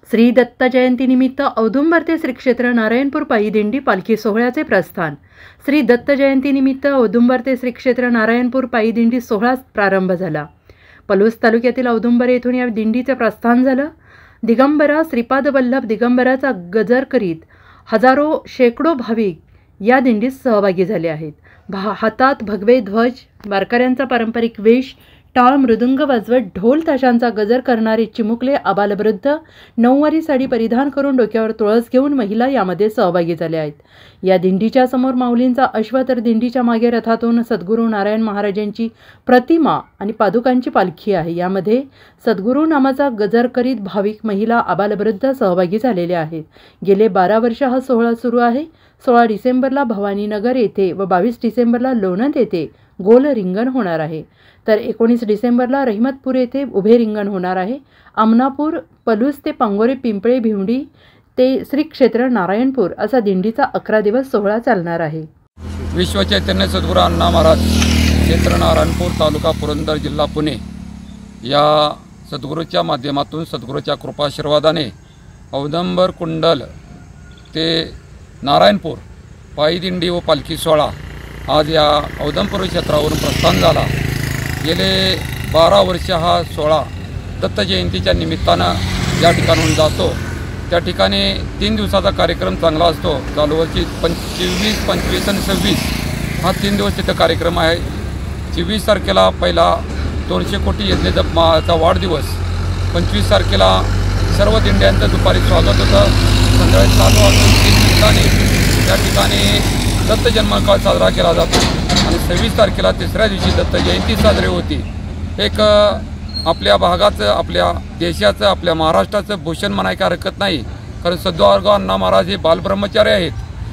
श्री दत्त जयंतीनिमित्त औदुंबर ते श्री क्षेत्र नारायणपूर पायी दिंडी पालखी सोहळ्याचे प्रस्थान। श्री दत्त जयंतीनिमित्त औदुंबर ते श्री क्षेत्र नारायणपूर पायी दिंडी सोहळा प्रारंभ झाला। पलूस तालुक्यातील औदुंबर येथून या दिंडीचे प्रस्थान झालं। दिगंबरा श्रीपाद वल्लभ दिगंबराचा गजर करीत हजारो शेकडो भाविक या दिंडीत सहभागी झाले आहेत। हातात भगवे ध्वज, वारकऱ्यांचा पारंपरिक वेश, टाळ मृदुंग वाजवत ढोल ताशांचा गजर करणारे चिमुकले आबालवृद्ध नऊवारी साडी परिधान करून डोक्यावर तुळस घेऊन महिला यामध्ये सहभागी झाल्या आहेत। या दिंडीच्या समोर माऊलींचा अश्व तर दिंडीच्या मागे रथातून सद्गुरू नारायण महाराजांची प्रतिमा आणि पादुकांची पालखी आहे। यामध्ये सद्गुरू नामाचा गजर करीत भाविक महिला आबालवृद्ध सहभागी झालेले आहेत। गेले 12 वर्ष हा सोहळा सुरू आहे। 16 डिसेंबरला भवानीनगर येथे व 22 डिसेंबरला लोणंद येथे गोल रिंगण होणार आहे, तर 19 डिसेंबरला रहिमतपूर येथे उभे रिंगण होणार आहे। आमनापूर, पलूस ते पांगोरे, पिंपळे, भिवंडी ते श्री क्षेत्र नारायणपूर असा दिंडीचा 11 दिवस सोहळा चालणार आहे। विश्व चैतन्य सद्गुरू अण्णा महाराज क्षेत्र नारायणपूर, तालुका पुरंदर, जिल्हा पुणे या सद्गुरूच्या माध्यमातून सद्गुरूच्या कृपाशीर्वादाने औदुंबर कुंडल ते नारायणपूर पायी दिंडी व पालखी सोहळा आज या औदुंबर क्षेत्रावरून प्रस्थान झाला। गेले 12 वर्ष हा सोहळा दत्त जयंतीच्या निमित्तानं या ठिकाणून जातो। त्या ठिकाणी 3 दिवसाचा कार्यक्रम चांगला असतो। चालू वर्षी 24, 25 आणि 26 हा 3 दिवस तिथं कार्यक्रम आहे। 24 तारखेला पहिला 200 कोटी यज्ञजपमाचा वाढदिवस, 25 तारखेला सर्व दिंड्यांचं दुपारी स्वागत होतं। संध्याकाळी 7 वाजून 3 मिनिटांनी त्या ठिकाणी दत्त जन्मकाळ साजरा केला जातो आणि 26 तारखेला तिसऱ्या दिवशी दत्त जयंती साजरी होती। एक आपल्या भागाचं, आपल्या देशाचं, आपल्या महाराष्ट्राचं भूषण म्हणायला हरकत नाही, कारण सद्गुरू अण्णा महाराज हे बालब्रह्मचारी आहेत।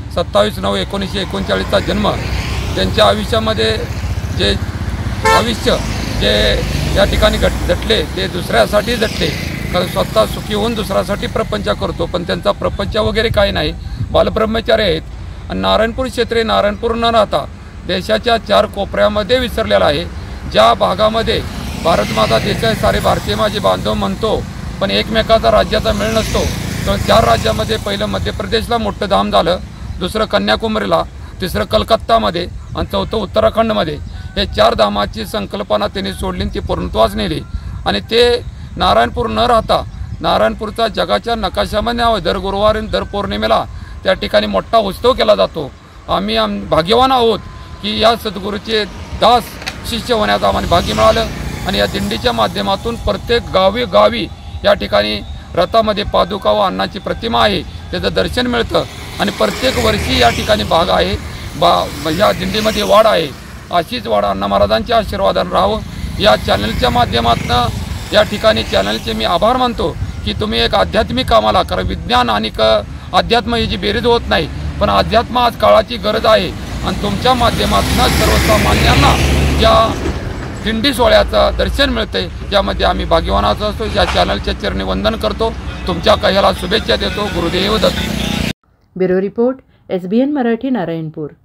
27/9/1939चा जन्म, त्यांच्या आयुष्यामध्ये जे आयुष्य जे या ठिकाणी झटले ते दुसऱ्यासाठी झटले, कारण स्वतः सुखी होऊन दुसऱ्यासाठी प्रपंच करतो, पण त्यांचा प्रपंच वगैरे काही नाही, बालब्रह्मचारी आहेत। आणि नारायणपूर क्षेत्र नारायणपूर न राहता देशाच्या 4 कोपऱ्यामध्ये विसरलेला आहे। ज्या भागामध्ये भारतमाता देश सारे भारतीय माझे बांधव म्हणतो, पण एकमेकाचा राज्याचा मेळ नसतो, तर 4 राज्यामध्ये पहिलं मध्य प्रदेशला मोठं धाम झालं, दुसरं कन्याकुमारीला, तिसरं कलकत्तामध्ये आणि चौथं उत्तराखंडमध्ये। हे 4 धामाची संकल्पना त्यांनी सोडली, ती पूर्णत्वास नेली आणि ते नारायणपूर न राहता नारायणपूरचा जगाच्या नकाशामध्ये नाव, दर गुरुवार दर पौर्णिमेला त्या ठिकाणी मोठा उत्सव केला जातो। आम्ही भाग्यवान आहोत की या सद्गुरूचे दास शिष्य होण्याचं आम्हाला भाग्य मिळालं आणि या दिंडीच्या माध्यमातून प्रत्येक गावी या ठिकाणी रथामध्ये पादुका व अण्णाची प्रतिमा आहे, त्याचं दर्शन मिळतं आणि प्रत्येक वर्षी या ठिकाणी भाग आहे, या दिंडीमध्ये वाढ आहे। अशीच वाढ अण्णा महाराजांच्या आशीर्वादाने राहावं। या चॅनलच्या माध्यमातून या ठिकाणी चॅनलचे मी आभार मानतो की तुम्ही एक आध्यात्मिक कामाला, कारण विज्ञान आणि अध्यात्म ही जी बेरीज होत नाही, पण अध्यात्म आज काळाची गरज आहे आणि तुमच्या माध्यमातून सर्वसामान्यांना या दिंडी सोहळ्याचं दर्शन मिळते, यामध्ये आम्ही भाग्यवानाच असतो। या चॅनलच्या चरणी वंदन करतो, तुमच्या कह्याला शुभेच्छा देतो। Gurudev Datta. Bureau report, SBN Marathi, Narayanpur.